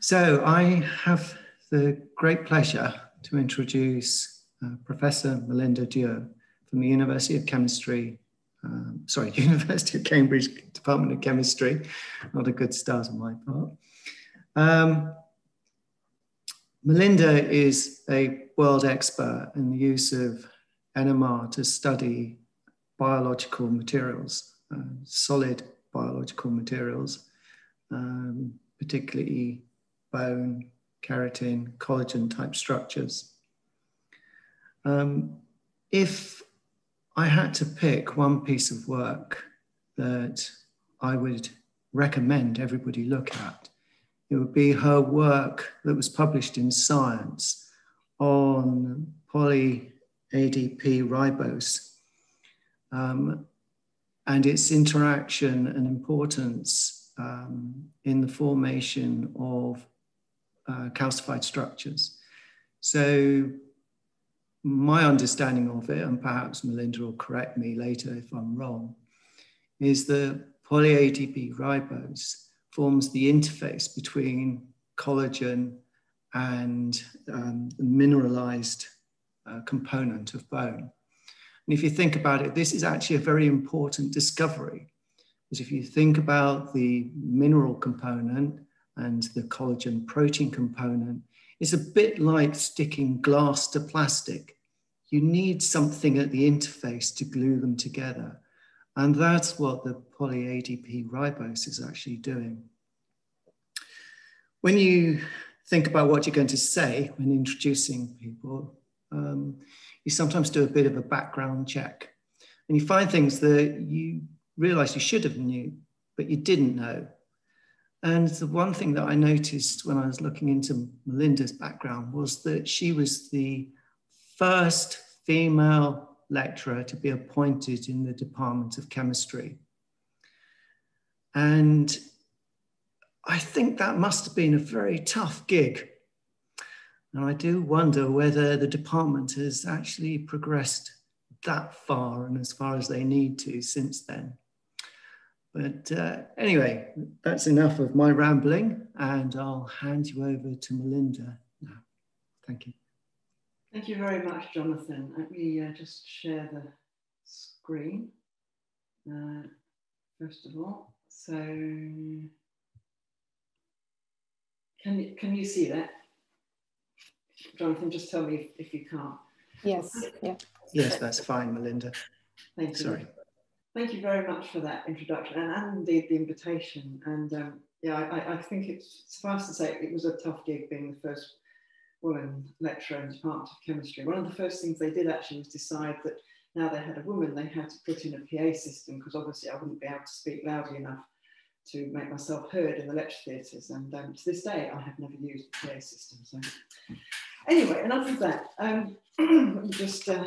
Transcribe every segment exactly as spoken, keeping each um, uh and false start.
So I have the great pleasure to introduce uh, Professor Melinda Duer from the University of Chemistry, um, sorry, University of Cambridge Department of Chemistry. Not a good start on my part. Um, Melinda is a world expert in the use of N M R to study biological materials, uh, solid biological materials, um, particularly bone, keratin, collagen type structures. Um, if I had to pick one piece of work that I would recommend everybody look at, it would be her work that was published in Science on poly A D P ribose um, and its interaction and importance um, in the formation of uh, calcified structures. So my understanding of it, and perhaps Melinda will correct me later if I'm wrong, is that poly A D P ribose forms the interface between collagen and um, the mineralized uh, component of bone. And if you think about it, this is actually a very important discovery, because if you think about the mineral component and the collagen protein component, it's a bit like sticking glass to plastic. You need something at the interface to glue them together. And that's what the poly A D P ribose is actually doing. When you think about what you're going to say when introducing people, um, you sometimes do a bit of a background check. And you find things that you realize you should have knew, but you didn't know. And the one thing that I noticed when I was looking into Melinda's background was that she was the first female lecturer to be appointed in the Department of Chemistry. And I think that must have been a very tough gig. And I do wonder whether the department has actually progressed that far and as far as they need to since then. But uh, anyway, that's enough of my rambling, and I'll hand you over to Melinda now. Thank you. Thank you very much, Jonathan. Let me uh, just share the screen, uh, first of all. So, can you, can you see that? Jonathan, just tell me if, if you can't. Yes, yeah. Yes, that's fine, Melinda. Thank you. Sorry. Thank you very much for that introduction and, and indeed the invitation. And um, yeah, I, I think it's suffice to say it was a tough gig being the first woman lecturer in the Department of Chemistry. One of the first things they did actually was decide that now they had a woman, they had to put in a P A system, because obviously I wouldn't be able to speak loudly enough to make myself heard in the lecture theatres. And um, to this day, I have never used a P A system. So anyway, enough of that. Um, let me just uh,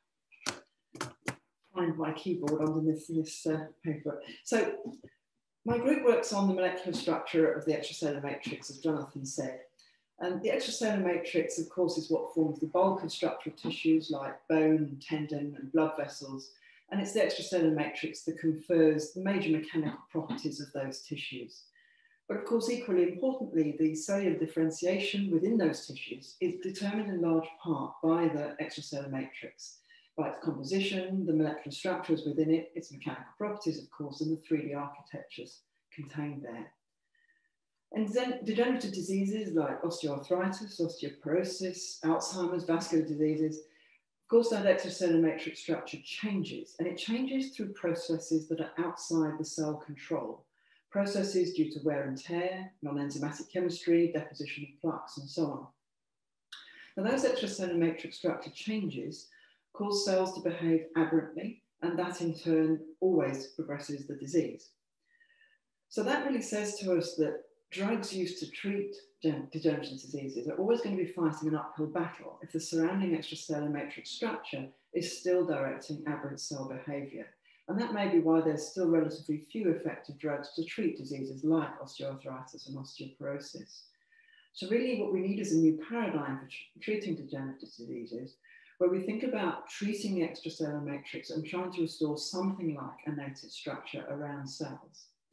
find my keyboard under this, this uh, paper. So my group works on the molecular structure of the extracellular matrix, as Jonathan said. And the extracellular matrix, of course, is what forms the bulk of structural tissues like bone, tendon, and blood vessels. And it's the extracellular matrix that confers the major mechanical properties of those tissues. But of course, equally importantly, the cellular differentiation within those tissues is determined in large part by the extracellular matrix, by its composition, the molecular structures within it, its mechanical properties, of course, and the three D architectures contained there. And then degenerative diseases like osteoarthritis, osteoporosis, Alzheimer's, vascular diseases, of course, that extracellular matrix structure changes, and it changes through processes that are outside the cell control. Processes due to wear and tear, non-enzymatic chemistry, deposition of plaques, and so on. Now, those extracellular matrix structure changes cause cells to behave aberrantly, and that in turn always progresses the disease. So that really says to us that drugs used to treat degenerative diseases are always going to be fighting an uphill battle if the surrounding extracellular matrix structure is still directing aberrant cell behaviour. And that may be why there's still relatively few effective drugs to treat diseases like osteoarthritis and osteoporosis. So really what we need is a new paradigm for tr treating degenerative diseases, where we think about treating the extracellular matrix and trying to restore something like a native structure around cells.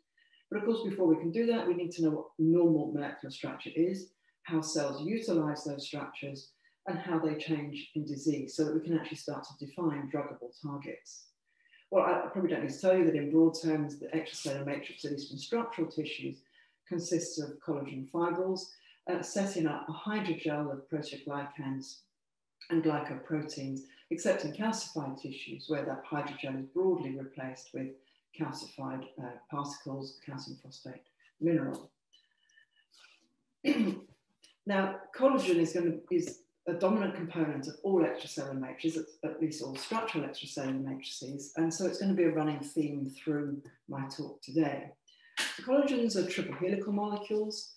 But of course, before we can do that, we need to know what normal molecular structure is, how cells utilize those structures, and how they change in disease, so that we can actually start to define druggable targets. Well, I probably don't need to tell you that in broad terms, the extracellular matrix, at least in structural tissues, consists of collagen fibrils, uh, setting up a hydrogel of proteoglycans and glycoproteins, except in calcified tissues, where that hydrogel is broadly replaced with calcified uh, particles, calcium phosphate mineral. Now, collagen is going to is a dominant component of all extracellular matrices, at, at least all structural extracellular matrices, and so it's going to be a running theme through my talk today. The collagens are triple helical molecules.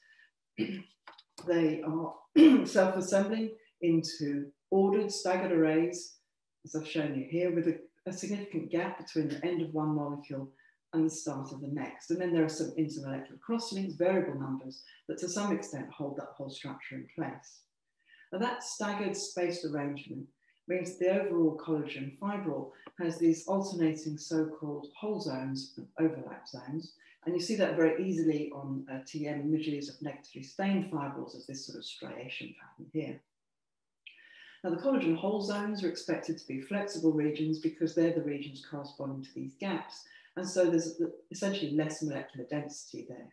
They are self-assembling into ordered, staggered arrays, as I've shown you here, with a, a significant gap between the end of one molecule and the start of the next. And then there are some intermolecular crosslinks, variable numbers, that to some extent hold that whole structure in place. Now that staggered spaced arrangement means the overall collagen fibril has these alternating so-called hole zones and overlap zones. And you see that very easily on uh, T M images of negatively stained fibrils as this sort of striation pattern here. Now the collagen hole zones are expected to be flexible regions because they're the regions corresponding to these gaps. And so there's essentially less molecular density there.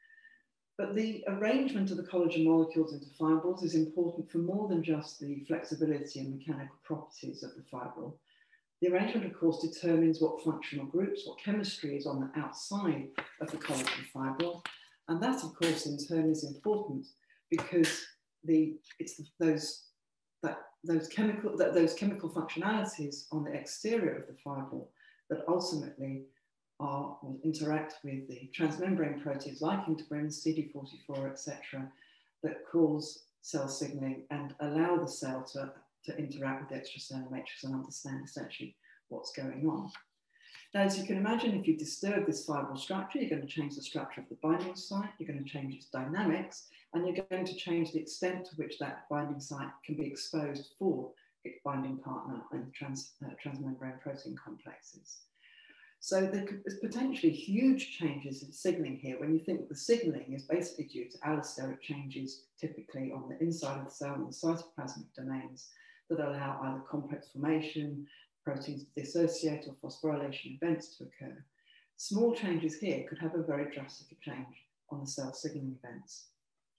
But the arrangement of the collagen molecules into fibrils is important for more than just the flexibility and mechanical properties of the fibril. The arrangement, of course, determines what functional groups, what chemistry is on the outside of the collagen fibril. And that, of course, in turn is important because the, it's those, that, those, chemical, that, those chemical functionalities on the exterior of the fibril that ultimately are, will interact with the transmembrane proteins like integrins, C D forty-four, et cetera, that cause cell signaling and allow the cell to, to interact with the extracellular matrix and understand essentially what's going on. Now, as you can imagine, if you disturb this fibril structure, you're going to change the structure of the binding site, you're going to change its dynamics, and you're going to change the extent to which that binding site can be exposed for its binding partner and trans, uh, transmembrane protein complexes. So there could, there's potentially huge changes in signaling here when you think that the signaling is basically due to allosteric changes, typically on the inside of the cell and the cytoplasmic domains that allow either complex formation, proteins to dissociate, or phosphorylation events to occur. Small changes here could have a very drastic change on the cell signaling events.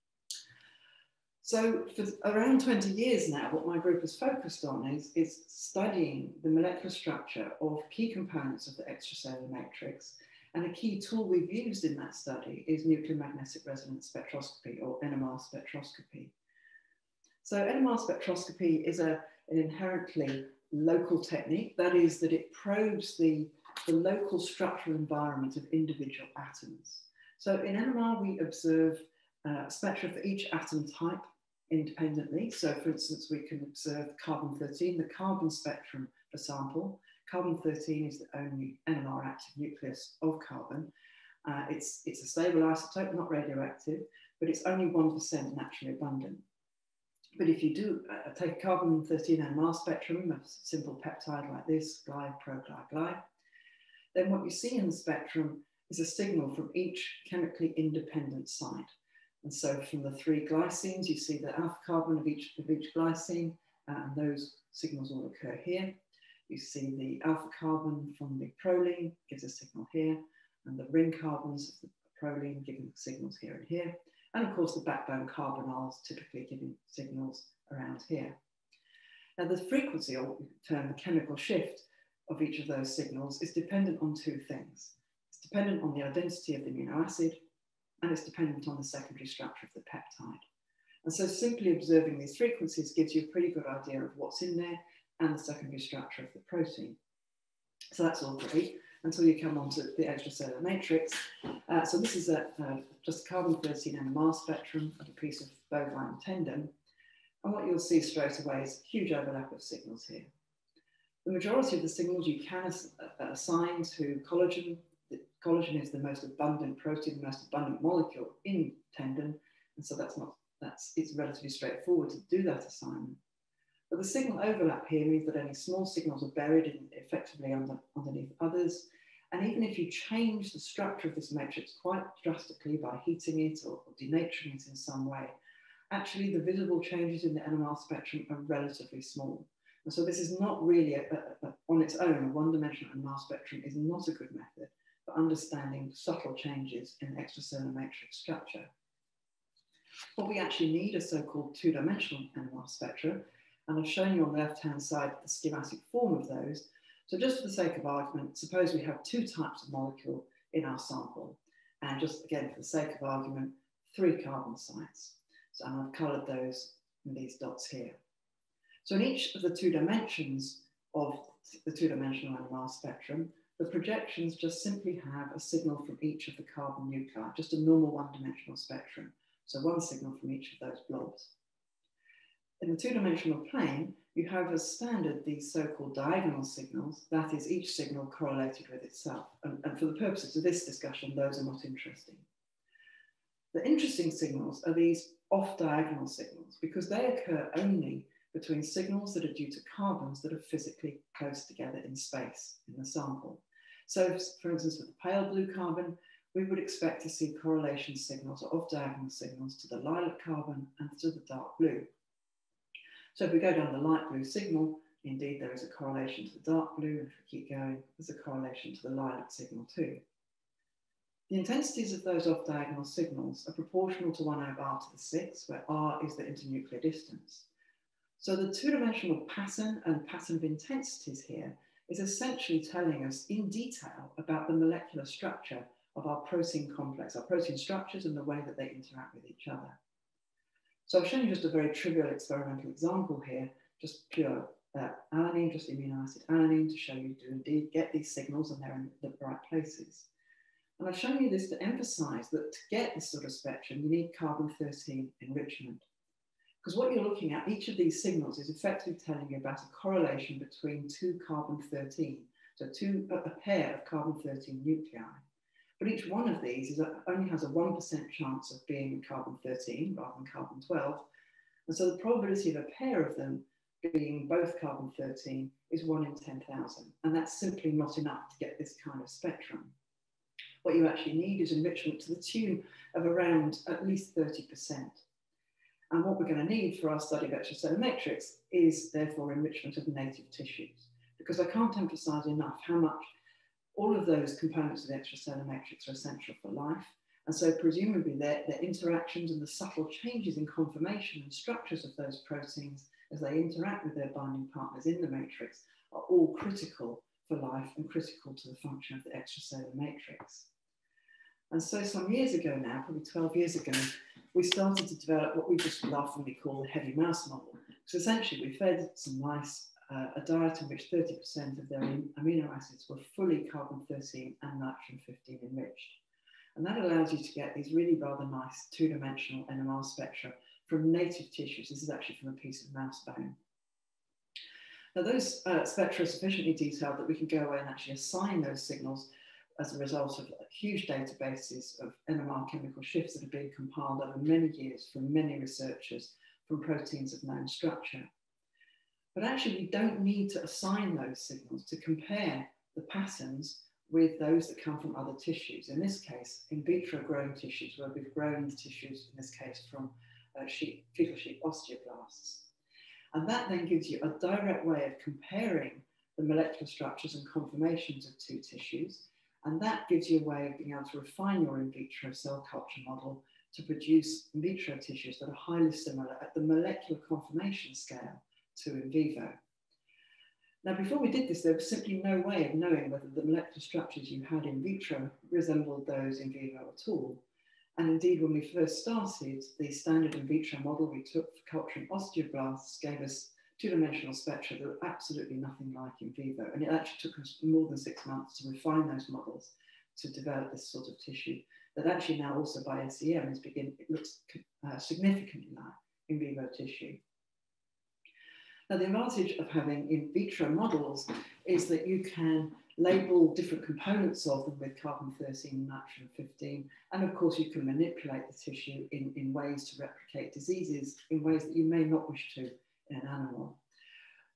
So for around twenty years now, what my group has focused on is, is studying the molecular structure of key components of the extracellular matrix. And a key tool we've used in that study is nuclear magnetic resonance spectroscopy, or N M R spectroscopy. So N M R spectroscopy is a, an inherently local technique. That is that it probes the, the local structural environment of individual atoms. So in N M R, we observe uh, spectra for each atom type independently. So for instance, we can observe carbon thirteen, the carbon spectrum for sample. Carbon thirteen is the only N M R active nucleus of carbon. Uh, it's, it's a stable isotope, not radioactive, but it's only one percent naturally abundant. But if you do uh, take a carbon thirteen N M R spectrum, a simple peptide like this, gly, pro, gly, gly, then what you see in the spectrum is a signal from each chemically independent site. And so from the three glycines, you see the alpha carbon of each, of each glycine, uh, and those signals all occur here. You see the alpha carbon from the proline gives a signal here, and the ring carbons of the proline giving signals here and here. And of course, the backbone carbonyls typically giving signals around here. Now, the frequency, or what we term the chemical shift of each of those signals, is dependent on two things. It's dependent on the identity of the amino acid, and it's dependent on the secondary structure of the peptide. And so simply observing these frequencies gives you a pretty good idea of what's in there and the secondary structure of the protein. So that's all great until you come on to the extracellular matrix. Uh, so this is a, uh, just a carbon thirteen N M R spectrum of a piece of bovine tendon. And what you'll see straight away is a huge overlap of signals here. The majority of the signals you can ass assign to collagen. The collagen is the most abundant protein, the most abundant molecule in tendon. And so that's not, that's, it's relatively straightforward to do that assignment. But the signal overlap here means that only small signals are buried in, effectively under, underneath others. And even if you change the structure of this matrix quite drastically by heating it or, or denaturing it in some way, actually the visible changes in the N M R spectrum are relatively small. And so this is not really, a, a, a, on its own, a one-dimensional N M R spectrum is not a good method for understanding subtle changes in the extracellular matrix structure. What we actually need are so-called two-dimensional N M R spectra, and I've shown you on the left-hand side the schematic form of those. So just for the sake of argument, suppose we have two types of molecule in our sample, and just again, for the sake of argument, three carbon sites. So I've coloured those in these dots here. So in each of the two dimensions of the two-dimensional N M R spectrum, the projections just simply have a signal from each of the carbon nuclei, just a normal one-dimensional spectrum. So one signal from each of those blobs. In the two-dimensional plane, you have as standard these so-called diagonal signals, that is each signal correlated with itself. And, and for the purposes of this discussion, those are not interesting. The interesting signals are these off-diagonal signals because they occur only between signals that are due to carbons that are physically close together in space in the sample. So for instance, with the pale blue carbon, we would expect to see correlation signals or off-diagonal signals to the lilac carbon and to the dark blue. So if we go down the light blue signal, indeed there is a correlation to the dark blue, and if we keep going, there's a correlation to the lilac signal too. The intensities of those off-diagonal signals are proportional to one over r to the sixth, where r is the internuclear distance. So the two-dimensional pattern and pattern of intensities here is essentially telling us in detail about the molecular structure of our protein complex, our protein structures and the way that they interact with each other. So I've shown you just a very trivial experimental example here, just pure uh, alanine, just amino acid alanine, to show you do indeed get these signals and they're in the right places. And I've shown you this to emphasize that to get this sort of spectrum, you need carbon thirteen enrichment. Because what you're looking at, each of these signals is effectively telling you about a correlation between two carbon thirteen, so two, a pair of carbon thirteen nuclei. But each one of these is a, only has a one percent chance of being carbon thirteen rather than carbon twelve. And so the probability of a pair of them being both carbon thirteen is one in ten thousand. And that's simply not enough to get this kind of spectrum. What you actually need is enrichment to the tune of around at least thirty percent. And what we're going to need for our study of extracellular matrix is therefore enrichment of native tissues, because I can't emphasize enough how much all of those components of the extracellular matrix are essential for life. And so presumably their, their interactions and the subtle changes in conformation and structures of those proteins as they interact with their binding partners in the matrix are all critical for life and critical to the function of the extracellular matrix. And so some years ago now, probably twelve years ago, we started to develop what we just laughingly call the heavy mouse model. So essentially we fed some mice uh, a diet in which thirty percent of their amino acids were fully carbon thirteen and nitrogen fifteen enriched. And that allows you to get these really rather nice two-dimensional N M R spectra from native tissues. This is actually from a piece of mouse bone. Now those uh, spectra are sufficiently detailed that we can go away and actually assign those signals as a result of huge databases of N M R chemical shifts that have been compiled over many years from many researchers from proteins of known structure. But actually we don't need to assign those signals to compare the patterns with those that come from other tissues. In this case, in vitro grown tissues, where we've grown the tissues, in this case, from uh, sheep, fetal sheep osteoblasts. And that then gives you a direct way of comparing the molecular structures and conformations of two tissues. And that gives you a way of being able to refine your in vitro cell culture model to produce in vitro tissues that are highly similar at the molecular conformation scale to in vivo. Now, before we did this, there was simply no way of knowing whether the molecular structures you had in vitro resembled those in vivo at all. And indeed, when we first started, the standard in vitro model we took for culturing osteoblasts gave us two-dimensional spectra that were absolutely nothing like in vivo. And it actually took us more than six months to refine those models to develop this sort of tissue that actually now also by S E M is begin, it looks uh, significantly like in vivo tissue. Now, the advantage of having in vitro models is that you can label different components of them with carbon thirteen and nitrogen fifteen. And of course, you can manipulate the tissue in, in ways to replicate diseases in ways that you may not wish to in an animal.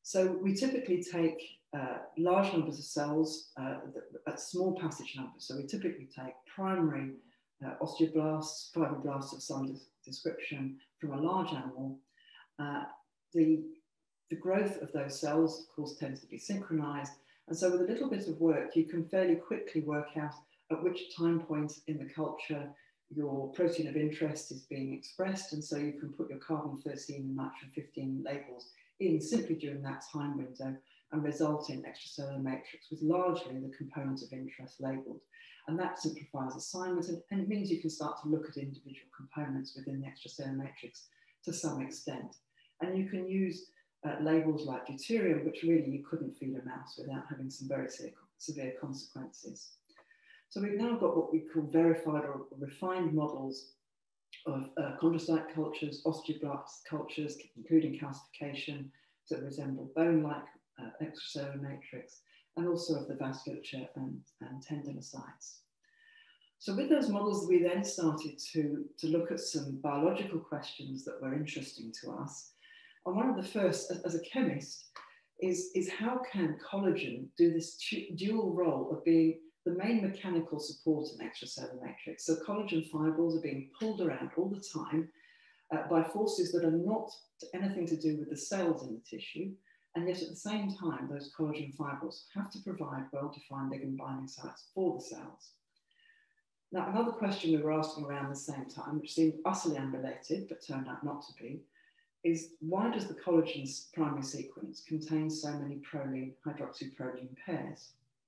So we typically take uh, large numbers of cells uh, at small passage numbers. So we typically take primary uh, osteoblasts, fibroblasts of some description from a large animal. Uh, the, the growth of those cells, of course, tends to be synchronized. And so with a little bit of work, you can fairly quickly work out at which time point in the culture your protein of interest is being expressed. And so you can put your carbon thirteen and nitrogen fifteen labels in simply during that time window and result in extracellular matrix with largely the components of interest labeled. And that simplifies assignment, and, and it means you can start to look at individual components within the extracellular matrix to some extent. And you can use uh, labels like deuterium, which really you couldn't feed a mouse without having some very severe, severe consequences. So we've now got what we call verified or refined models of uh, chondrocyte cultures, osteoblast cultures, including calcification, that resemble bone-like uh, extracellular matrix, and also of the vasculature and, and tendinocytes. So with those models, we then started to, to look at some biological questions that were interesting to us. And one of the first, as, as a chemist, is, is how can collagen do this dual role of being the main mechanical support in extracellular matrix? So collagen fibrils are being pulled around all the time uh, by forces that are not anything to do with the cells in the tissue. And yet at the same time, those collagen fibrils have to provide well-defined ligand binding sites for the cells. Now, another question we were asking around the same time, which seemed utterly unrelated, but turned out not to be, is why does the collagen's primary sequence contain so many proline hydroxyproline pairs?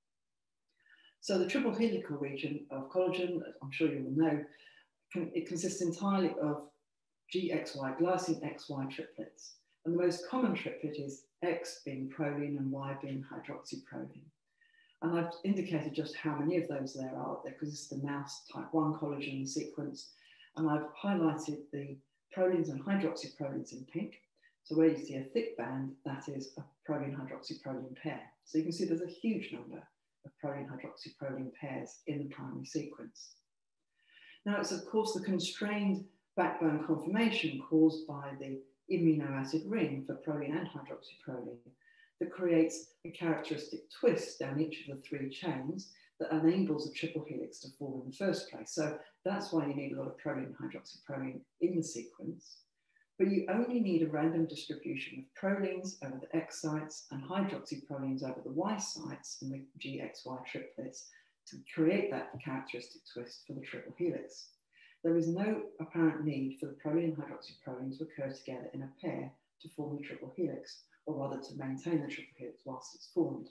So the triple helical region of collagen, as I'm sure you will know, can, it consists entirely of G X Y, glycine X Y triplets. And the most common triplet is X being proline and Y being hydroxyproline. And I've indicated just how many of those there are there because it's the mouse type one collagen sequence. And I've highlighted the prolines and hydroxyprolines in pink. So where you see a thick band, that is a proline hydroxyproline pair. So you can see there's a huge number of proline hydroxyproline pairs in the primary sequence. Now it's of course the constrained backbone conformation caused by the amino acid ring for proline and hydroxyproline that creates a characteristic twist down each of the three chains that enables a triple helix to form in the first place. So that's why you need a lot of proline and hydroxyproline in the sequence. But you only need a random distribution of prolines over the X sites and hydroxyprolines over the Y sites in the G X Y triplets to create that characteristic twist for the triple helix. There is no apparent need for the proline and hydroxyproline to occur together in a pair to form the triple helix, or rather to maintain the triple helix whilst it's formed.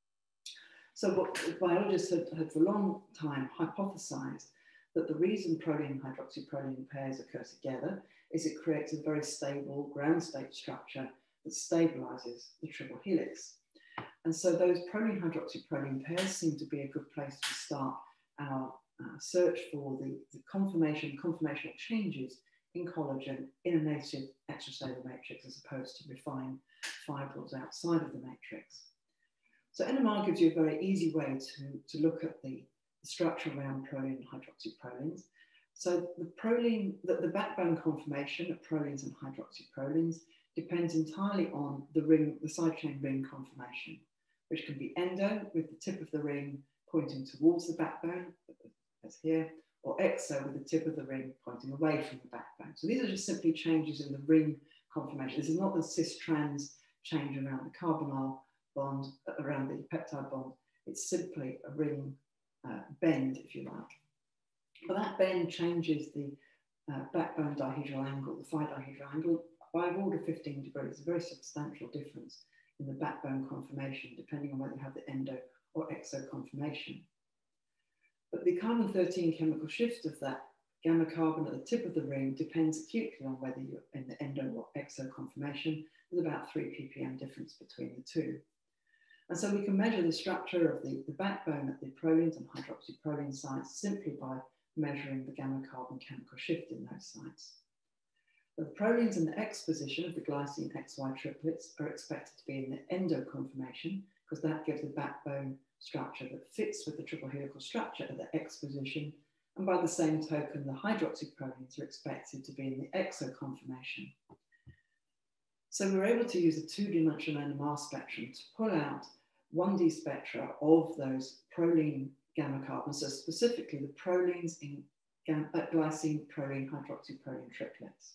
So what biologists had, had for a long time hypothesized that the reason proline and hydroxyproline pairs occur together is it creates a very stable ground state structure that stabilizes the triple helix. And so those proline hydroxyproline pairs seem to be a good place to start our uh, search for the, the conformation, conformational changes in collagen in a native extracellular matrix as opposed to refined fibrils outside of the matrix. So N M R gives you a very easy way to, to look at the, the structure around proline and hydroxyprolines. So the proline, the, the backbone conformation of prolines and hydroxyprolines depends entirely on the ring, the side chain ring conformation, which can be endo with the tip of the ring pointing towards the backbone, as here, or exo with the tip of the ring pointing away from the backbone. So these are just simply changes in the ring conformation. This is not the cis-trans change around the carbonyl bond, around the peptide bond. It's simply a ring uh, bend, if you like. But that bend changes the uh, backbone dihedral angle, the phi dihedral angle, by an order of fifteen degrees, a very substantial difference in the backbone conformation, depending on whether you have the endo or exo conformation. But the carbon thirteen chemical shift of that gamma carbon at the tip of the ring depends acutely on whether you're in the endo or exo conformation. There's about three p p m difference between the two. And so we can measure the structure of the, the backbone at the prolines and hydroxyproline sites simply by measuring the gamma carbon chemical shift in those sites. The prolines in the X position of the glycine X Y triplets are expected to be in the endo conformation because that gives a backbone structure that fits with the triple helical structure at the X position. And by the same token, the hydroxyprolines are expected to be in the exo conformation. So we were able to use a two-dimensional N M R spectrum to pull out one D spectra of those proline gamma carbons, so specifically the prolines in uh, glycine, proline, hydroxyproline triplets.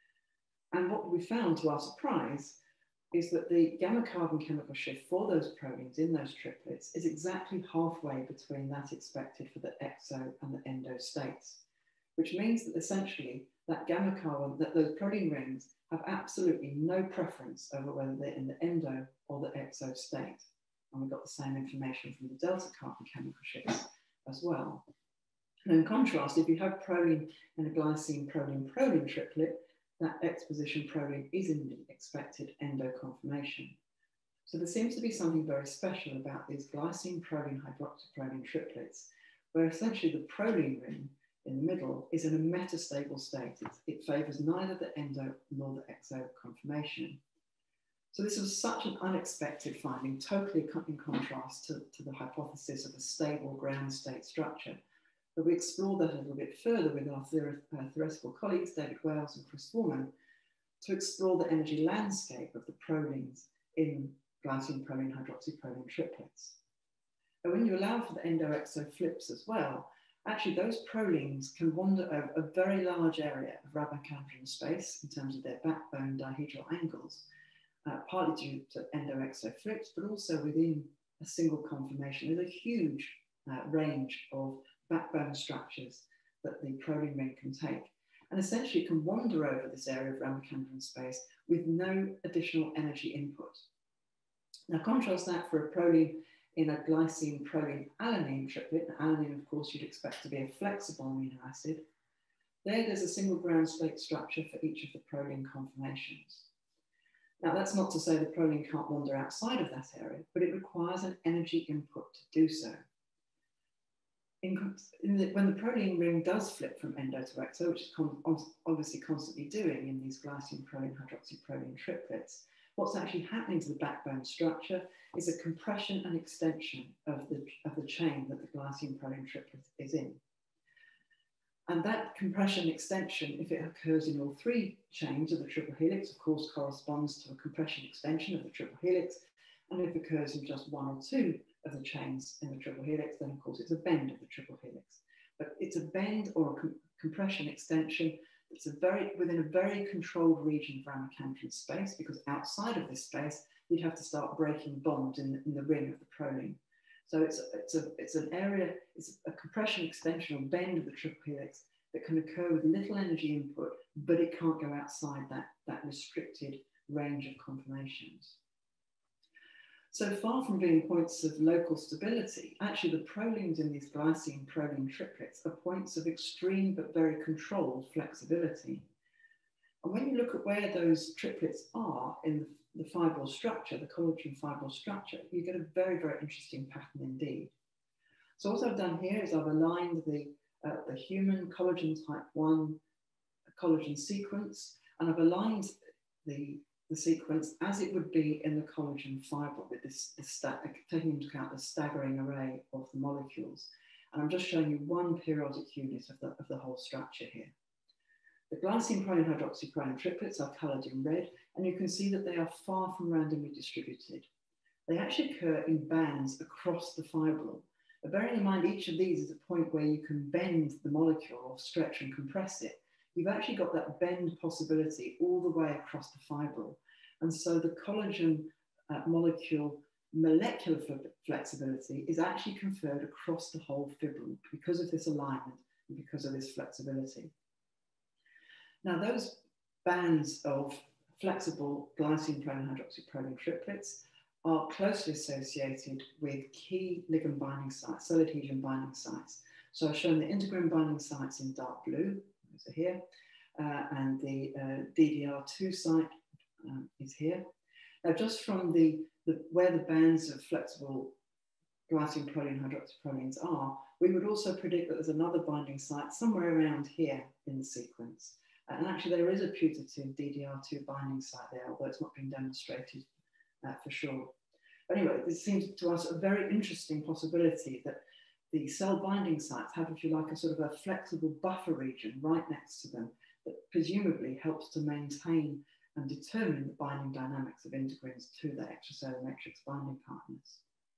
And what we found, to our surprise, is that the gamma carbon chemical shift for those prolines in those triplets is exactly halfway between that expected for the exo and the endo states, which means that essentially that gamma carbon, that those proline rings have absolutely no preference over whether they're in the endo or the exo state. And we got the same information from the delta carbon chemical shifts as well. And in contrast, if you have proline in a glycine proline proline triplet, that exposition proline is in the expected endo conformation. So there seems to be something very special about these glycine proline hydroxyproline triplets, where essentially the proline ring in the middle is in a metastable state. It, it favors neither the endo nor the exo conformation. So this was such an unexpected finding, totally in contrast to, to the hypothesis of a stable ground state structure. But we explored that a little bit further with our uh, theoretical colleagues, David Wales and Chris Foreman, to explore the energy landscape of the prolines in glycine proline hydroxyproline triplets. And when you allow for the endo-exo flips as well, actually those prolines can wander over a very large area of rhabdomandrine space in terms of their backbone dihedral angles, uh, partly due to endo-exo flips, but also within a single conformation. There's a huge uh, range of backbone structures that the proline ring can take, and essentially can wander over this area of rhabdomandrine space with no additional energy input. Now contrast that for a proline in a glycine proline alanine triplet. Alanine, of course, you'd expect to be a flexible amino acid. There, there's a single ground state structure for each of the proline conformations. Now, that's not to say the proline can't wander outside of that area, but it requires an energy input to do so. In, in the, when the proline ring does flip from endo to exo, which it's con obviously constantly doing in these glycine proline hydroxyproline triplets, what's actually happening to the backbone structure is a compression and extension of the, of the chain that the glycine proline triplet is in. And that compression extension, if it occurs in all three chains of the triple helix, of course, corresponds to a compression extension of the triple helix. And if it occurs in just one or two of the chains in the triple helix, then of course it's a bend of the triple helix. But it's a bend or a com compression extension. It's a very, within a very controlled region of rhabdomandrine space, because outside of this space, you'd have to start breaking bonds in, in the ring of the proline. So it's, it's, a, it's an area, it's a compression extension or bend of the triple helix that can occur with little energy input, but it can't go outside that, that restricted range of conformations. So far from being points of local stability, actually the prolines in these glycine proline triplets are points of extreme but very controlled flexibility. And when you look at where those triplets are in the, the fibril structure, the collagen fibril structure, you get a very, very interesting pattern indeed. So what I've done here is I've aligned the, uh, the human collagen type one collagen sequence, and I've aligned the the sequence as it would be in the collagen fibril, with this, this taking into account the staggering array of the molecules. And I'm just showing you one periodic unit of the, of the whole structure here. The glycine proline hydroxyproline triplets are coloured in red, and you can see that they are far from randomly distributed. They actually occur in bands across the fibril. But bearing in mind each of these is a point where you can bend the molecule or stretch and compress it. You've actually got that bend possibility all the way across the fibril. And so the collagen uh, molecule molecular flexibility is actually conferred across the whole fibril because of this alignment and because of this flexibility. Now, those bands of flexible glycine proline hydroxyproline triplets are closely associated with key ligand binding sites, solid adhesion binding sites. So I've shown the integrin binding sites in dark blue. Those are here, uh, and the uh, D D R two site um, is here. Now, just from the, the where the bands of flexible glycine proline hydroxyprolines are, we would also predict that there's another binding site somewhere around here in the sequence. And actually, there is a putative D D R two binding site there, although it's not been demonstrated uh, for sure. But anyway, this seems to us a very interesting possibility that the cell binding sites have, if you like, a sort of a flexible buffer region right next to them that presumably helps to maintain and determine the binding dynamics of integrins to the extracellular matrix binding partners.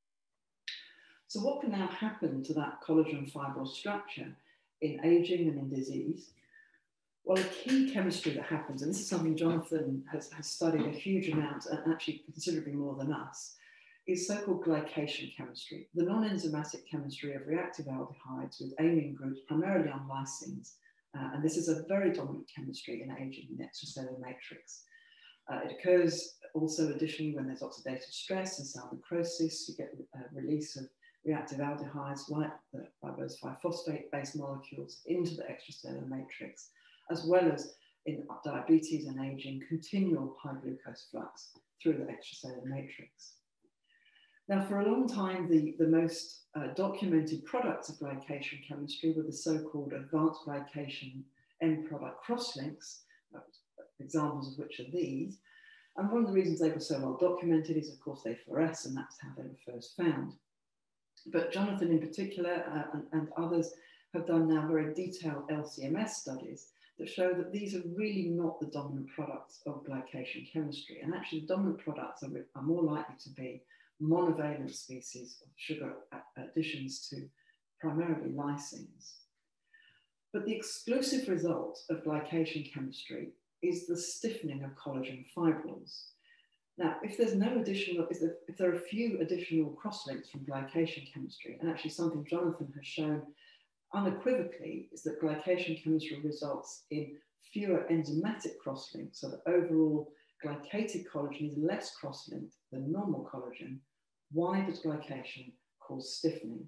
So what can now happen to that collagen fibril structure in aging and in disease? Well, a key chemistry that happens, and this is something Jonathan has, has studied a huge amount, and actually considerably more than us, is so-called glycation chemistry, the non-enzymatic chemistry of reactive aldehydes with amine groups, primarily on lysines. Uh, and this is a very dominant chemistry in aging in the extracellular matrix. Uh, it occurs also additionally when there's oxidative stress and cell necrosis. You get a release of reactive aldehydes like the ribose five phosphate-based molecules into the extracellular matrix, as well as in diabetes and aging, continual high glucose flux through the extracellular matrix. Now, for a long time, the, the most uh, documented products of glycation chemistry were the so-called advanced glycation end product crosslinks, uh, examples of which are these. And one of the reasons they were so well documented is, of course, they fluoresce, and that's how they were first found. But Jonathan in particular uh, and, and others have done now very detailed L C M S studies that show that these are really not the dominant products of glycation chemistry. And actually the dominant products are, are more likely to be monovalent species of sugar additions to primarily lysines. But the exclusive result of glycation chemistry is the stiffening of collagen fibrils. Now, if there's no additional, if there, if there are a few additional crosslinks from glycation chemistry, and actually something Jonathan has shown unequivocally is that glycation chemistry results in fewer enzymatic crosslinks, so that overall glycated collagen is less cross-linked than normal collagen. Why does glycation cause stiffening?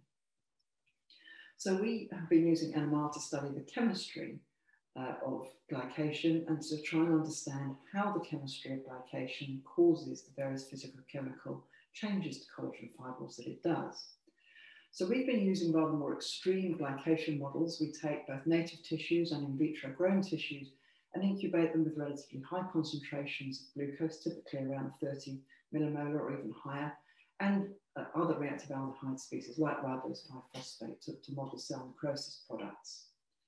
So we have been using N M R to study the chemistry uh, of glycation and to try and understand how the chemistry of glycation causes the various physical chemical changes to collagen fibrils that it does. So we've been using rather more extreme glycation models. We take both native tissues and in vitro grown tissues and incubate them with relatively high concentrations of glucose, typically around thirty millimolar or even higher, and uh, other reactive aldehyde species like ribose five phosphate to, to model cell necrosis products.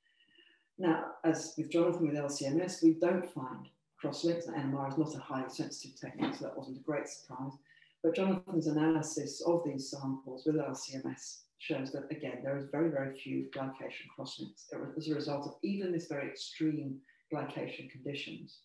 Now, as with Jonathan with L C M S, we don't find crosslinks, and N M R is not a highly sensitive technique, so that wasn't a great surprise. But Jonathan's analysis of these samples with L C M S shows that, again, there is very, very few glycation crosslinks as a result of even this very extreme glycation conditions.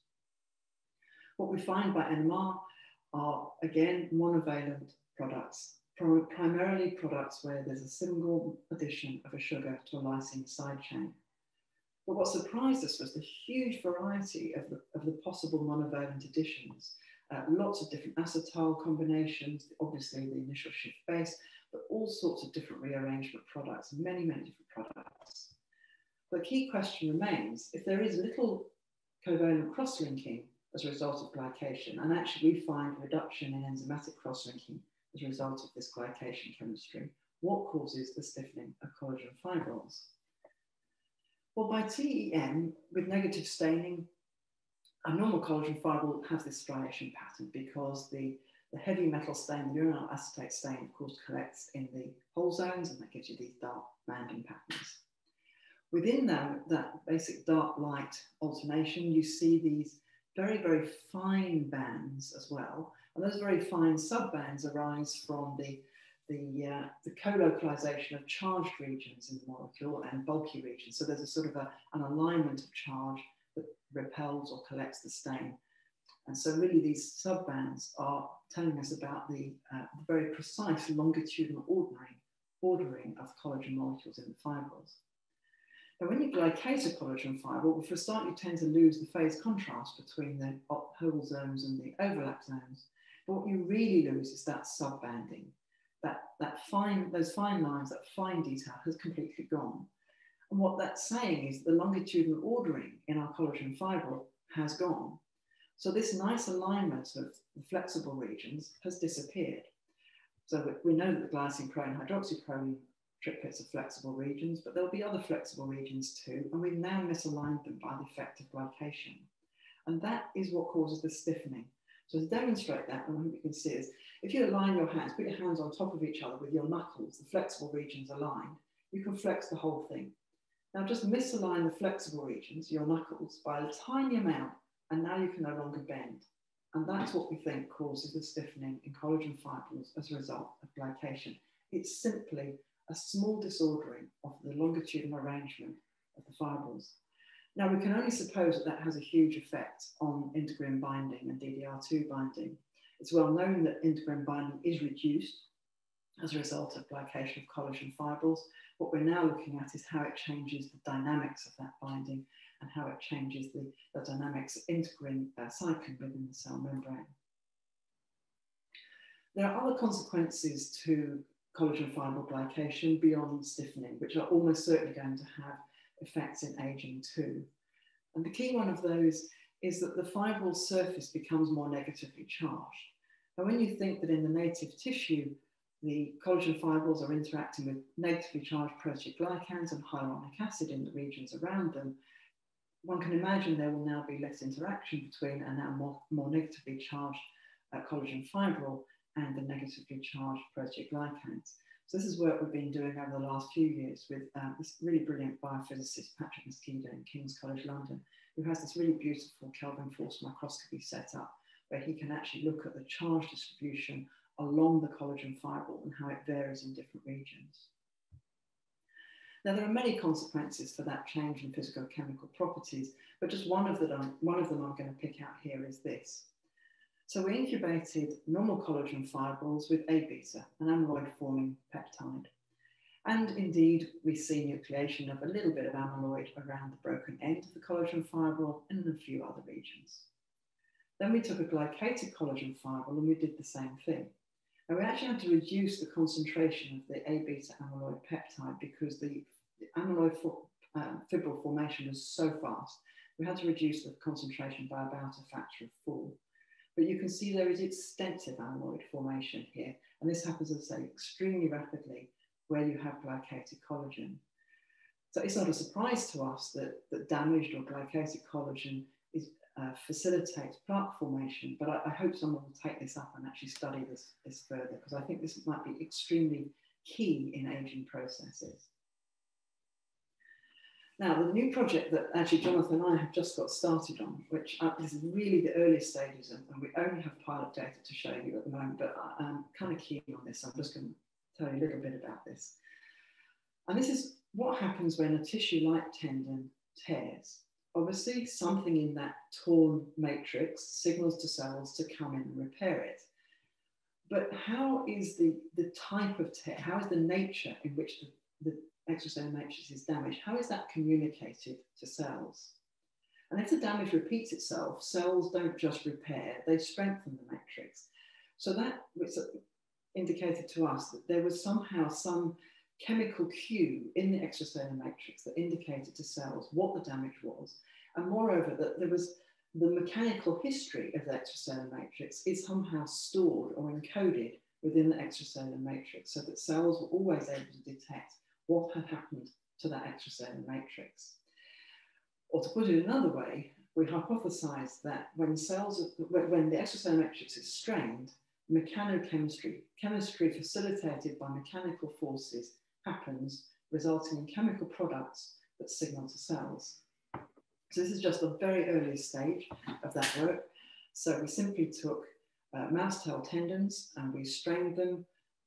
What we find by N M R are, again, monovalent products, primarily products where there's a single addition of a sugar to a lysine side chain. But what surprised us was the huge variety of the, of the possible monovalent additions. Uh, lots of different acetyl combinations, obviously the initial shift base, but all sorts of different rearrangement products, many, many different products. The key question remains, if there is little covalent cross-linking as a result of glycation, and actually we find reduction in enzymatic cross-linking as a result of this glycation chemistry, what causes the stiffening of collagen fibrils? Well, by T E M, with negative staining, a normal collagen fibril has this striation pattern because the, the heavy metal stain, the uranyl acetate stain, of course, collects in the hole zones, and that gives you these dark banding patterns. Within that, that basic dark light alternation, you see these very, very fine bands as well. And those very fine subbands arise from the, the, uh, the co-localization of charged regions in the molecule and bulky regions. So there's a sort of a, an alignment of charge that repels or collects the stain. And so really these subbands are telling us about the, uh, the very precise longitudinal ordering, ordering of collagen molecules in the fibrils. Now, when you glycate a collagen fibril, well, for a start, you tend to lose the phase contrast between the hole zones and the overlap zones. But what you really lose is that subbanding. That, that fine, those fine lines, that fine detail has completely gone. And what that's saying is the longitudinal ordering in our collagen fibril has gone. So this nice alignment of the flexible regions has disappeared. So we know that the glycine-proline, hydroxyproline triplets are flexible regions, but there'll be other flexible regions too, and we've now misaligned them by the effect of glycation. And that is what causes the stiffening. So to demonstrate that, and I hope you can see is, if you align your hands, put your hands on top of each other with your knuckles, the flexible regions aligned, you can flex the whole thing. Now just misalign the flexible regions, your knuckles, by a tiny amount, and now you can no longer bend. And that's what we think causes the stiffening in collagen fibrils as a result of glycation. It's simply a small disordering of the longitudinal arrangement of the fibrils. Now, we can only suppose that that has a huge effect on integrin binding and D D R two binding. It's well known that integrin binding is reduced as a result of glycation of collagen fibrils. What we're now looking at is how it changes the dynamics of that binding and how it changes the, the dynamics of integrin uh, cycling within the cell membrane. There are other consequences to collagen fibril glycation beyond stiffening, which are almost certainly going to have effects in aging too. And the key one of those is that the fibril surface becomes more negatively charged. And when you think that in the native tissue, the collagen fibrils are interacting with negatively charged proteoglycans and hyaluronic acid in the regions around them, one can imagine there will now be less interaction between a now more, more negatively charged uh, collagen fibril and the negatively charged proteoglycans. So this is work we've been doing over the last few years with um, this really brilliant biophysicist, Patrick Mosquito in King's College London, who has this really beautiful Kelvin force microscopy set up, where he can actually look at the charge distribution along the collagen fibril and how it varies in different regions. Now, there are many consequences for that change in physicochemical properties, but just one of them, one of them I'm going to pick out here is this. So we incubated normal collagen fibrils with A beta, an amyloid-forming peptide. And indeed, we see nucleation of a little bit of amyloid around the broken end of the collagen fibril and in a few other regions. Then we took a glycated collagen fibril and we did the same thing. And we actually had to reduce the concentration of the A beta amyloid peptide because the, the amyloid for, uh, fibril formation was so fast. We had to reduce the concentration by about a factor of four. But you can see there is extensive amyloid formation here. And this happens, as I say, extremely rapidly where you have glycated collagen. So it's not a surprise to us that, that damaged or glycated collagen is, uh, facilitates plaque formation, but I, I hope someone will take this up and actually study this, this further, because I think this might be extremely key in aging processes. Now, the new project that actually Jonathan and I have just got started on, which uh, is really the earliest stages, and, and we only have pilot data to show you at the moment, but I, I'm kind of keen on this. So I'm just going to tell you a little bit about this. And this is what happens when a tissue-like tendon tears. Obviously, something in that torn matrix signals to cells to come in and repair it. But how is the, the type of tear, how is the nature in which the, the extracellular matrix is damaged, how is that communicated to cells? And if the damage repeats itself, cells don't just repair, they strengthen the matrix. So that was indicated to us that there was somehow some chemical cue in the extracellular matrix that indicated to cells what the damage was. And moreover, that there was the mechanical history of the extracellular matrix is somehow stored or encoded within the extracellular matrix so that cells were always able to detect what had happened to that extracellular matrix. Or to put it another way, we hypothesized that when cells, when the extracellular matrix is strained, mechanochemistry, chemistry facilitated by mechanical forces happens, resulting in chemical products that signal to cells. So this is just a very early stage of that work. So we simply took uh, mouse tail tendons and we strained them.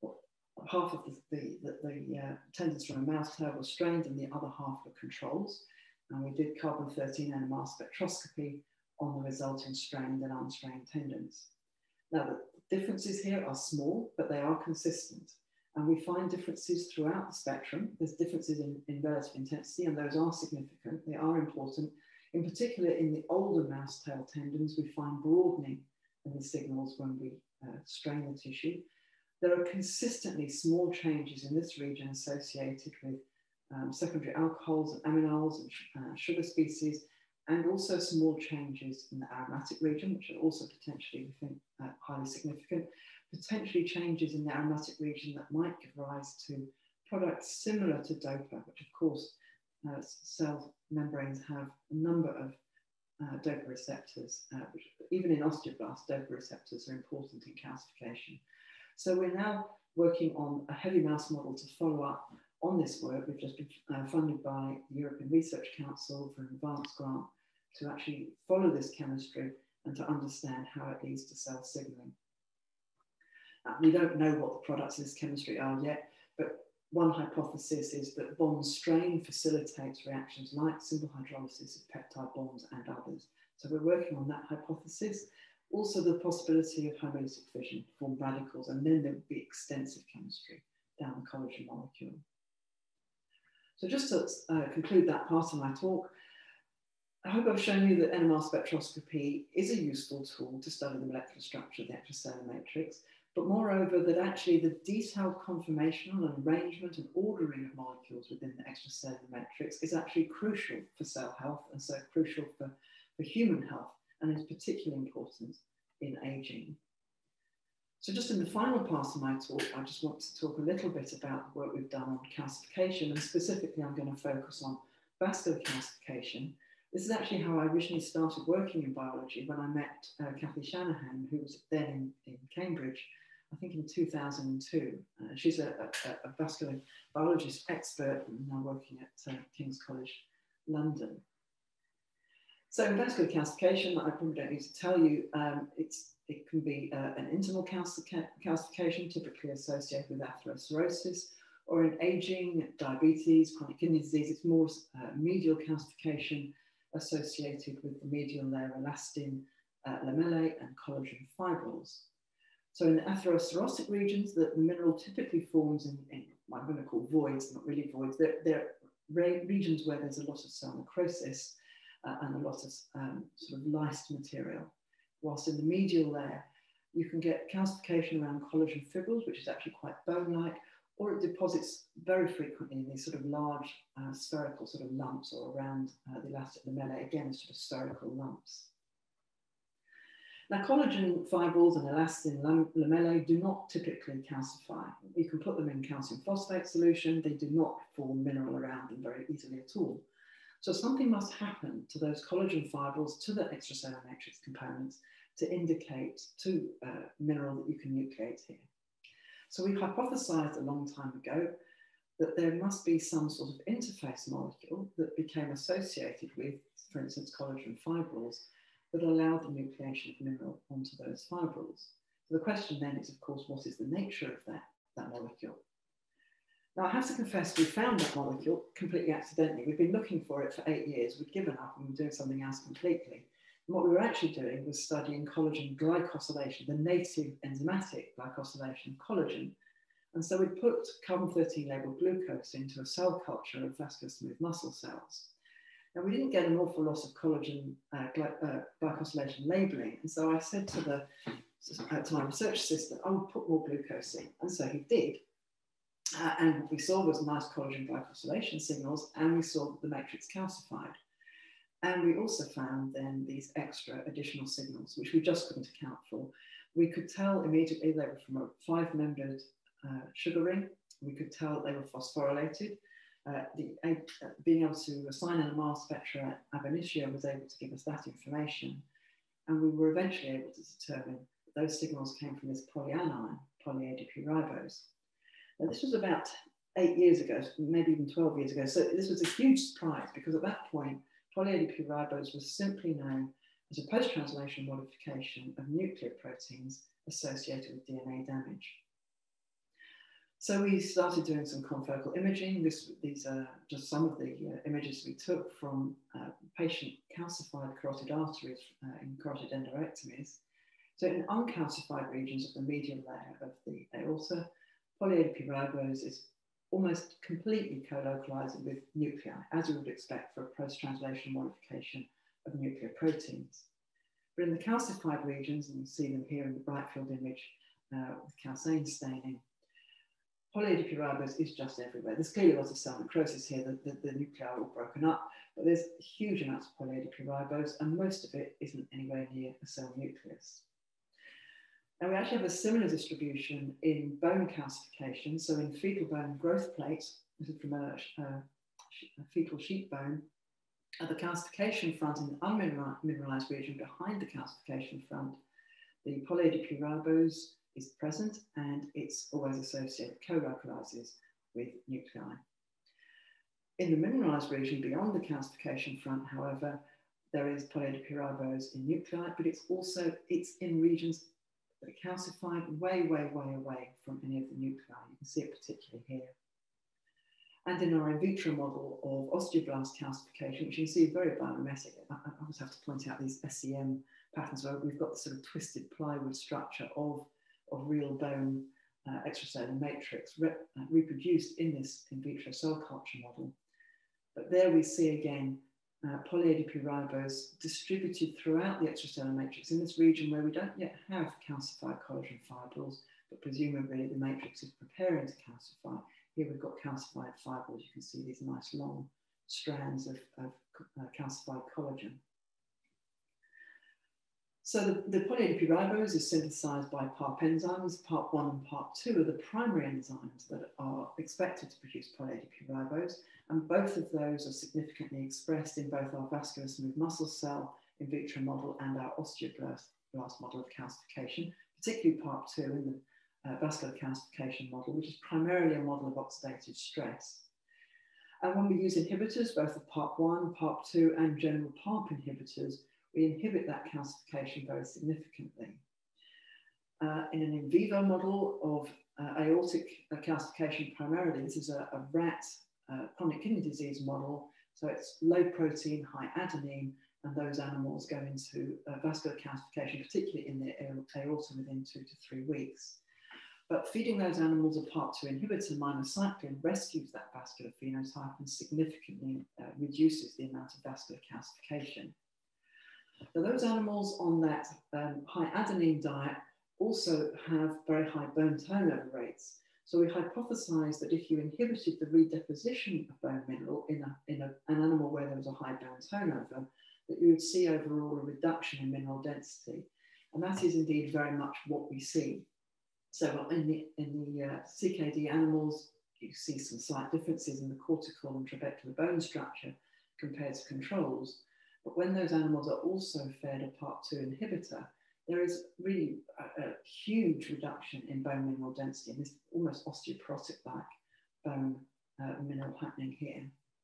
Half of the, the, the, the uh, tendons from a mouse tail were strained and the other half were controls. And we did carbon thirteen N M R spectroscopy on the resulting strained and unstrained tendons. Now, the differences here are small, but they are consistent. And we find differences throughout the spectrum. There's differences in, in relative intensity, and those are significant. They are important. In particular, in the older mouse tail tendons, we find broadening in the signals when we uh, strain the tissue. There are consistently small changes in this region associated with um, secondary alcohols and aminols and uh, sugar species, and also small changes in the aromatic region, which are also potentially, we think, uh, highly significant. Potentially changes in the aromatic region that might give rise to products similar to DOPA, which of course uh, cell membranes have a number of uh, DOPA receptors, uh, which even in osteoblasts, DOPA receptors are important in calcification. So we're now working on a heavy mouse model to follow up on this work. We've just been uh, funded by the European Research Council for an advanced grant to actually follow this chemistry and to understand how it leads to cell signaling. Uh, we don't know what the products of this chemistry are yet, but one hypothesis is that bond strain facilitates reactions like simple hydrolysis of peptide bonds and others. So we're working on that hypothesis. Also the possibility of homolytic fission to form radicals, and then there would be extensive chemistry down the collagen molecule. So just to uh, conclude that part of my talk, I hope I've shown you that N M R spectroscopy is a useful tool to study the molecular structure of the extracellular matrix, but moreover that actually the detailed conformational and arrangement and ordering of molecules within the extracellular matrix is actually crucial for cell health, and so crucial for, for human health, and is particularly important in aging. So just in the final part of my talk, I just want to talk a little bit about the work we've done on calcification, and specifically I'm going to focus on vascular calcification. This is actually how I originally started working in biology when I met uh, Kathy Shanahan, who was then in, in Cambridge, I think in two thousand two. Uh, she's a, a, a vascular biologist expert and now working at uh, King's College London. So in vascular calcification, I probably don't need to tell you, um, it's, it can be uh, an intimal calcific calcification, typically associated with atherosclerosis, or in aging, diabetes, chronic kidney disease, it's more uh, medial calcification associated with the medial layer elastin, uh, lamellae, and collagen fibrils. So in the atherosclerotic regions, the, the mineral typically forms in, in what I'm going to call voids, not really voids. They're, they're regions where there's a lot of cell necrosis uh, and a lot of um, sort of lysed material. Whilst in the medial layer, you can get calcification around collagen fibrils, which is actually quite bone-like, or it deposits very frequently in these sort of large uh, spherical sort of lumps, or around uh, the elastic lamellae, again, sort of spherical lumps. Now, collagen fibrils and elastin lam lamellae do not typically calcify. You can put them in calcium phosphate solution. They do not form mineral around them very easily at all. So something must happen to those collagen fibrils, to the extracellular matrix components, to indicate to uh, mineral that you can nucleate here. So we hypothesized a long time ago that there must be some sort of interface molecule that became associated with, for instance, collagen fibrils, that allowed the nucleation of mineral onto those fibrils. So the question then is, of course, what is the nature of that, that molecule? Now, I have to confess, we found that molecule completely accidentally. We've been looking for it for eight years. We'd given up and we were doing something else completely. And what we were actually doing was studying collagen glycosylation, the native enzymatic glycosylation of collagen. And so we put carbon thirteen labeled glucose into a cell culture of vascular smooth muscle cells. Now, we didn't get an awful lot of collagen uh, gly uh, glycosylation labeling. And so I said to, the, uh, to my research assistant, I would put more glucose in. And so he did. Uh, and what we saw was nice collagen glycosylation signals, and we saw that the matrix calcified. And we also found then these extra additional signals, which we just couldn't account for. We could tell immediately they were from a five-membered uh, sugar ring. We could tell they were phosphorylated. Uh, the, uh, being able to assign N M R spectra ab initio was able to give us that information. And we were eventually able to determine that those signals came from this polyanion, poly-A D P ribose. Now, this was about eight years ago, maybe even twelve years ago. So this was a huge surprise, because at that point, poly-A D P ribose was simply known as a post-translational modification of nuclear proteins associated with D N A damage. So we started doing some confocal imaging. This, these are just some of the uh, images we took from uh, patient calcified carotid arteries uh, in carotid endorectomies. So in uncalcified regions of the medial layer of the aorta, poly-A D P ribose is almost completely co-localized with nuclei, as you would expect for a post-translational modification of nuclear proteins. But in the calcified regions, and you see them here in the bright field image uh, with calcine staining, poly-A D P ribose is just everywhere. There's clearly lots of cell necrosis here. The, the, the nuclei are all broken up, but there's huge amounts of poly-A D P ribose, and most of it isn't anywhere near a cell nucleus. Now, we actually have a similar distribution in bone calcification. So in fetal bone growth plates, this is from a, a, a fetal sheep bone, at the calcification front in the unmineralized region behind the calcification front, the poly-A D P ribose is present, and it's always associated, co-localizes with nuclei. In the mineralized region beyond the calcification front, however, there is poly A D P ribose in nuclei, but it's also, it's in regions that are calcified way, way, way away from any of the nuclei. You can see it particularly here. And in our in vitro model of osteoblast calcification, which you can see is very biomimetic. I, I always have to point out these S E M patterns where we've got the sort of twisted plywood structure of, of real bone uh, extracellular matrix re uh, reproduced in this in vitro cell culture model. But there we see again uh, poly A D P ribose distributed throughout the extracellular matrix in this region where we don't yet have calcified collagen fibrils, but presumably the matrix is preparing to calcify. Here we've got calcified fibrils. You can see these nice long strands of, of uh, calcified collagen. So the, the poly A D P ribose is synthesized by PARP enzymes. PARP one and PARP two are the primary enzymes that are expected to produce poly A D P ribose, and both of those are significantly expressed in both our vascular smooth muscle cell in vitro model and our osteoblast model of calcification, particularly PARP two in the Uh, vascular calcification model, which is primarily a model of oxidative stress. And when we use inhibitors, both the PARP one, PARP two, and general PARP inhibitors, we inhibit that calcification very significantly. Uh, in an in vivo model of uh, aortic uh, calcification primarily, this is a, a rat uh, chronic kidney disease model, so it's low protein, high adenine, and those animals go into uh, vascular calcification, particularly in the aorta within two to three weeks. But feeding those animals a PARP two inhibitor, minocycline, rescues that vascular phenotype and significantly uh, reduces the amount of vascular calcification. Now, those animals on that um, high adenine diet also have very high bone turnover rates. So we hypothesized that if you inhibited the redeposition of bone mineral in, a, in a, an animal where there was a high bone turnover, that you would see overall a reduction in mineral density. And that is indeed very much what we see. So in the, in the uh, C K D animals, you see some slight differences in the cortical and trabecular bone structure compared to controls. But when those animals are also fed a PARP two inhibitor, there is really a, a huge reduction in bone mineral density, and this almost osteoporotic-like bone uh, mineral happening here.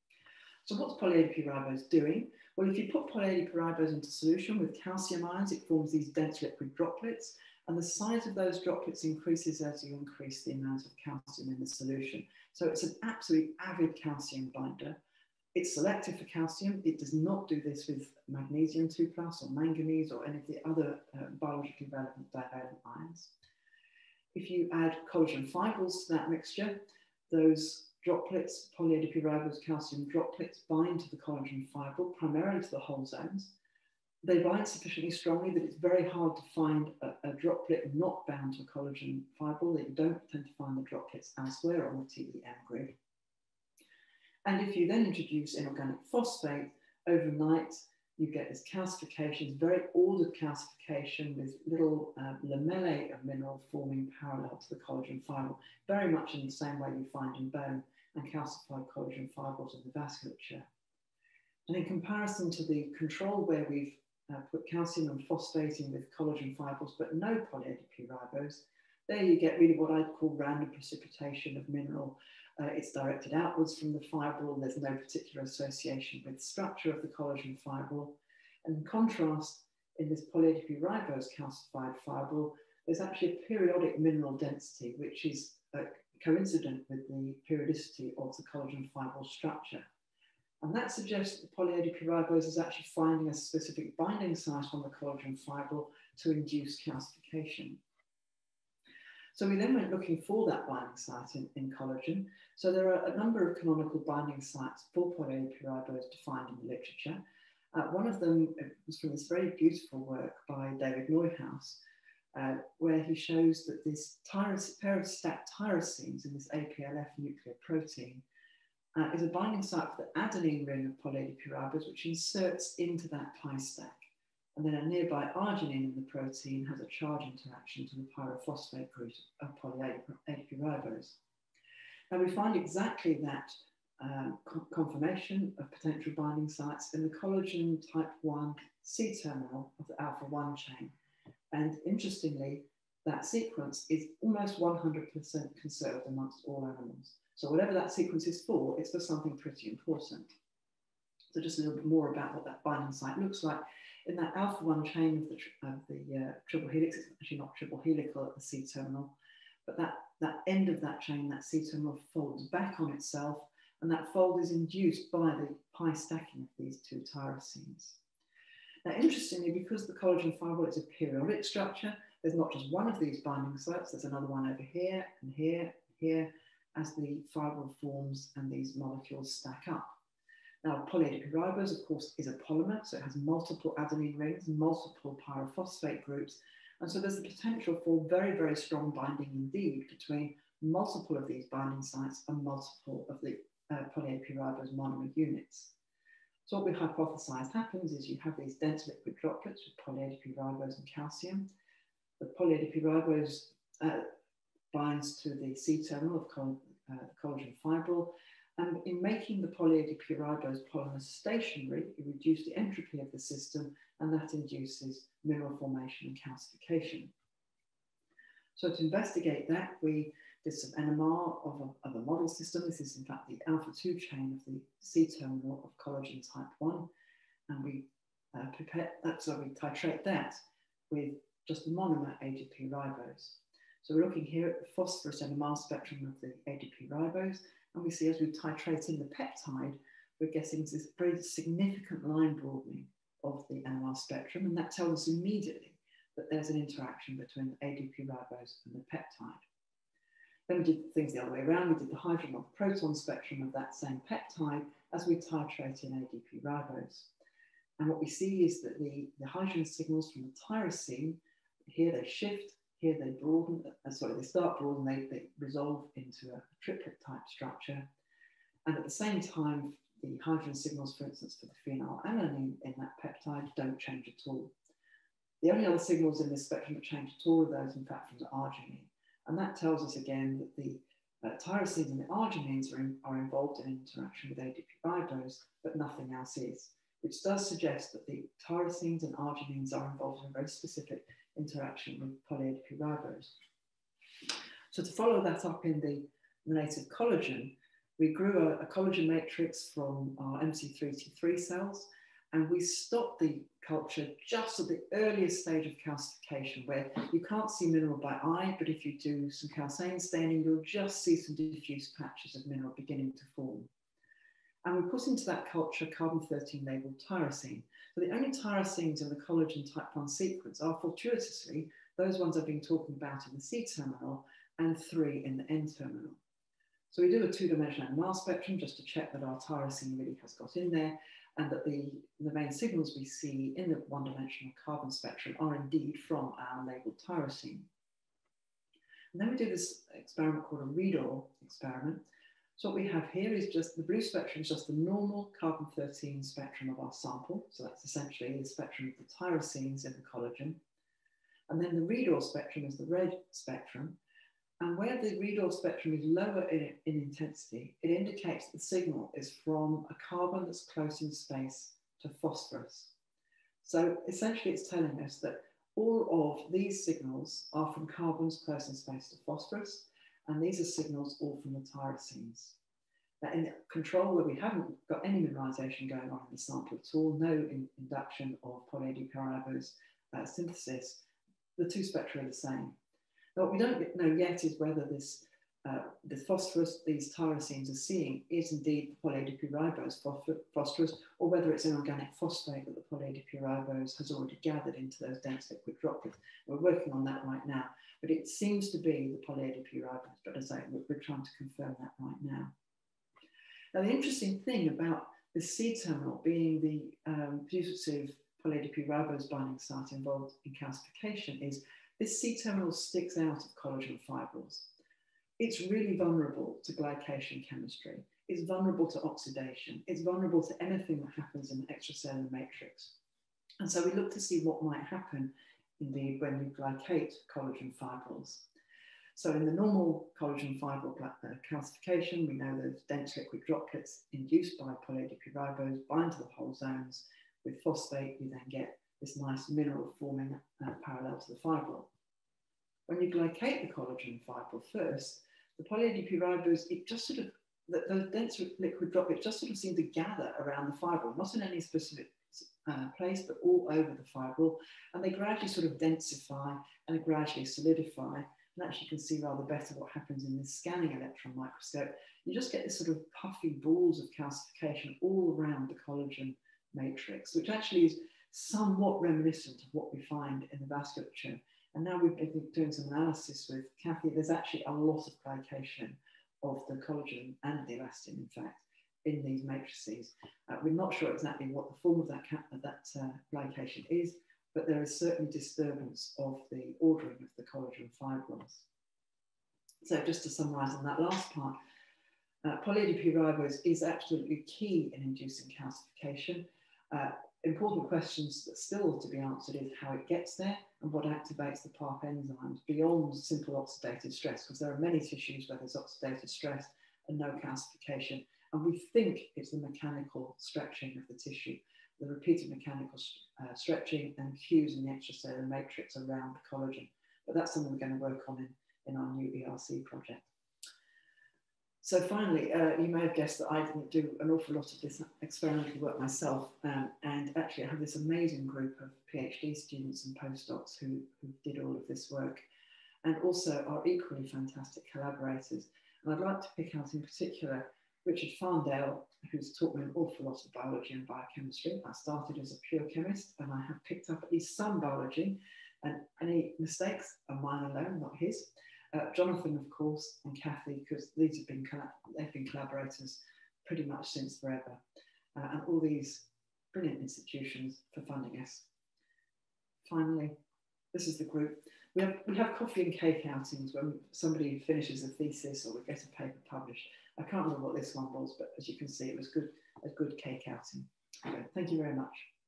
So what's poly A D P ribose doing? Well, if you put poly A D P ribose into solution with calcium ions, it forms these dense liquid droplets, and the size of those droplets increases as you increase the amount of calcium in the solution. So it's an absolute avid calcium binder. It's selective for calcium. It does not do this with magnesium two plus or manganese or any of the other uh, biologically relevant divalent ions. If you add collagen fibrils to that mixture, those droplets, poly A D P ribose calcium droplets, bind to the collagen fibril, primarily to the whole zones. They bind sufficiently strongly that it's very hard to find a, a droplet not bound to a collagen fibril, that you don't tend to find the droplets elsewhere on the T E M grid. And if you then introduce inorganic phosphate, overnight, you get this calcification, very ordered calcification with little uh, lamellae of mineral forming parallel to the collagen fibril, very much in the same way you find in bone and calcified collagen fibrils in the vasculature. And in comparison to the control where we've Uh, put calcium and phosphating with collagen fibrils, but no poly A D P ribose, there you get really what I'd call random precipitation of mineral. Uh, it's directed outwards from the fibril. There's no particular association with the structure of the collagen fibril. And in contrast, in this poly A D P ribose calcified fibril, there's actually a periodic mineral density, which is uh, coincident with the periodicity of the collagen fibril structure. And that suggests that the poly A D P ribose is actually finding a specific binding site on the collagen fibril to induce calcification. So we then went looking for that binding site in, in collagen. So there are a number of canonical binding sites for poly A D P ribose defined in the literature. Uh, one of them was from this very beautiful work by David Neuhaus, uh, where he shows that this pair of stacked tyrosines in this A P L F nuclear protein Uh, is a binding site for the adenine ring of poly A D P ribose, which inserts into that pi stack. And then a nearby arginine in the protein has a charge interaction to the pyrophosphate group of poly A D P ribose. Now we find exactly that um, confirmation of potential binding sites in the collagen type one C terminal of the alpha one chain. And interestingly, that sequence is almost one hundred percent conserved amongst all animals. So whatever that sequence is for, it's for something pretty important. So just a little bit more about what that binding site looks like. In that alpha one chain of the, of the uh, triple helix, it's actually not triple helical at the C-terminal, but that, that end of that chain, that C-terminal, folds back on itself, and that fold is induced by the pi stacking of these two tyrosines. Now, interestingly, because the collagen fibril is a periodic structure, there's not just one of these binding sites, there's another one over here and here and here as the fibril forms and these molecules stack up. Now, polyadipyribose, of course, is a polymer, so it has multiple adenine rings, multiple pyrophosphate groups, and so there's the potential for very, very strong binding indeed between multiple of these binding sites and multiple of the uh, polyadipyribose monomer units. So what we hypothesize happens is you have these dense liquid droplets with polyadipyribose and calcium. The polyadipyribose uh, binds to the C-terminal of coll uh, collagen fibril, and in making the polyadipyribose polymers stationary, you reduce the entropy of the system, and that induces mineral formation and calcification. So to investigate that, we did some N M R of a, of a model system. This is in fact the alpha two chain of the C-terminal of collagen type one, and we uh, prepare, uh, so we titrate that with just the monomer A D P ribose. So we're looking here at the phosphorus N M R spectrum of the A D P ribose, and we see as we titrate in the peptide, we're getting this very significant line broadening of the N M R spectrum, and that tells us immediately that there's an interaction between the A D P ribose and the peptide. Then we did things the other way around. We did the hydrogen or proton spectrum of that same peptide as we titrate in A D P ribose. And what we see is that the, the hydrogen signals from the tyrosine, here they shift, here they broaden, uh, sorry, they start broaden, they, they resolve into a triplet type structure. And at the same time, the hydrogen signals, for instance, for the phenylalanine in that peptide don't change at all. The only other signals in this spectrum that change at all are those, in fact, from the arginine. And that tells us again that the uh, tyrosines and the arginines are, in, are involved in interaction with A D P ribose, but nothing else is, which does suggest that the tyrosines and arginines are involved in a very specific interaction with polyadipyribose. So to follow that up in the native collagen, we grew a, a collagen matrix from our M C three T three cells, and we stopped the culture just at the earliest stage of calcification, where you can't see mineral by eye, but if you do some calcine staining, you'll just see some diffuse patches of mineral beginning to form. And we put into that culture carbon thirteen labeled tyrosine. So the only tyrosines in the collagen type one sequence are fortuitously those ones I've been talking about in the C-terminal and three in the N-terminal. So we do a two-dimensional N M R spectrum just to check that our tyrosine really has got in there, and that the, the main signals we see in the one-dimensional carbon spectrum are indeed from our labeled tyrosine. And then we do this experiment called a read-all experiment. So what we have here is just the blue spectrum is just the normal carbon thirteen spectrum of our sample. So that's essentially the spectrum of the tyrosines in the collagen. And then the read-all spectrum is the red spectrum. And where the read-all spectrum is lower in, in intensity, it indicates the signal is from a carbon that's close in space to phosphorus. So essentially it's telling us that all of these signals are from carbons close in space to phosphorus, and these are signals all from the tyrosines. Now in the control where we haven't got any mineralization going on in the sample at all, no in, induction of polyadipyribose uh, synthesis, the two spectra are the same. Now, what we don't know yet is whether this, uh, the phosphorus these tyrosines are seeing is indeed the polyadipyribose phosphorus, or whether it's an organic phosphate that the polyadipyribose has already gathered into those dense liquid droplets. We're working on that right now, but it seems to be the polyadipyribose, but as I say, we're, we're trying to confirm that right now. Now, the interesting thing about the C-terminal being the um, putative polyadipyribose binding site involved in calcification is this C-terminal sticks out of collagen fibrils. It's really vulnerable to glycation chemistry. It's vulnerable to oxidation. It's vulnerable to anything that happens in the extracellular matrix. And so we look to see what might happen indeed when we glycate collagen fibrils. So in the normal collagen fibril calcification, we know those dense liquid droplets induced by polyadipyribose bind to the whole zones. With phosphate, you then get this nice mineral forming uh, parallel to the fibril. When you glycate the collagen fibril first, the polyadipyribose, it just sort of that those dense liquid droplets just sort of seem to gather around the fibril, not in any specific uh, place, but all over the fibril. And they gradually sort of densify and gradually solidify. And actually you can see rather better what happens in this scanning electron microscope. You just get this sort of puffy balls of calcification all around the collagen matrix, which actually is somewhat reminiscent of what we find in the vasculature. And now we've been doing some analysis with Kathy. There's actually a lot of glycation of the collagen and the elastin, in fact, in these matrices. Uh, we're not sure exactly what the form of that, that uh, glycation is, but there is certainly disturbance of the ordering of the collagen fibrils. So just to summarize on that last part, uh, poly A D P ribose is absolutely key in inducing calcification. Uh, important questions that still to be answered is how it gets there and what activates the PARP enzymes beyond simple oxidative stress, because there are many tissues where there's oxidative stress and no calcification. And we think it's the mechanical stretching of the tissue, the repeated mechanical uh, stretching and cues in the extracellular matrix around the collagen. But that's something we're going to work on in, in our new E R C project. So finally, uh, you may have guessed that I didn't do an awful lot of this experimental work myself. Um, and actually I have this amazing group of PhD students and postdocs who, who did all of this work, and also are equally fantastic collaborators. And I'd like to pick out in particular Richard Farndale, who's taught me an awful lot of biology and biochemistry. I started as a pure chemist and I have picked up at least some biology, and any mistakes are mine alone, not his. Uh, Jonathan, of course, and Kathy, because these have been, they've been collaborators pretty much since forever. Uh, and all these brilliant institutions for funding us. Finally, this is the group. We have, we have coffee and cake outings when somebody finishes a thesis or we get a paper published. I can't remember what this one was, but as you can see, it was good, a good cake outing. So, thank you very much.